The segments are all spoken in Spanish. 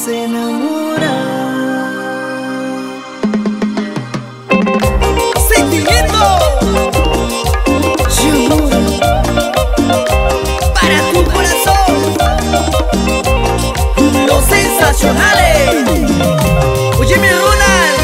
se enamora. Sentimiento y amor para tu corazón. Los sensacionales. Oye, mi Ronald.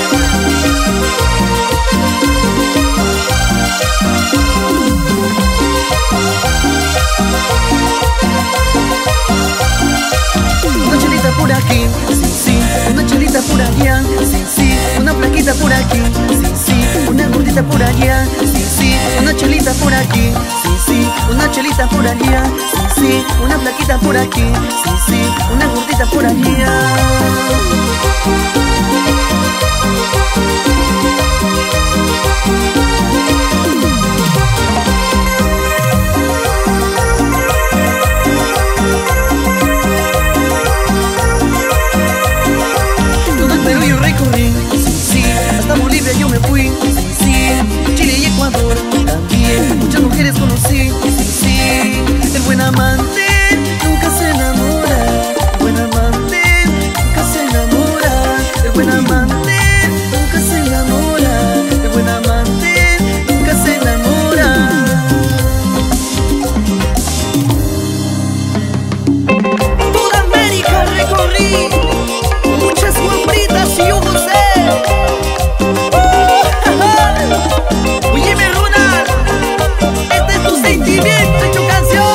Una chelita por aquí, sí, sí. Una chelita por allá, sí, sí. Una plaquita por aquí, sí, sí. Una gordita por allá, sí, sí. Una chelita por aquí, sí, sí. Una chelita por allá, sí, sí. Una plaquita por aquí, sí, sí. Una gordita por allá. Pero yo recorrí, sí, sí, hasta Bolivia yo me fui, sí, sí, Chile y Ecuador también, muchas mujeres conocí, sí, sí, el buen amante nunca se enamora, el buen amante nunca se enamora, el buen amante nunca se enamora, el buen amante nunca se enamora. Toda América recorrí, muchas guapritas y yo gocé. Oye, mi Ronald, este es tu sentimiento y tu canción.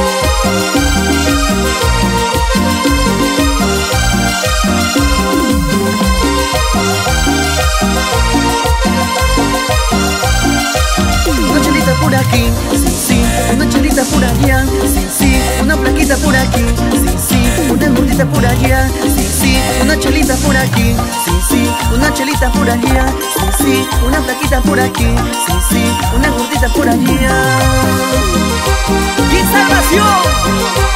Una chelita por aquí, sí, sí. Una chelita por allá, sí, sí. Una plaquita por aquí, sí, sí. Una gordita por allá, sí, sí. Una chelita por aquí, sí, sí. Una chelita por allá, sí, sí. Una plaquita por aquí, sí, sí. Una gordita por allá. ¡Y salvación!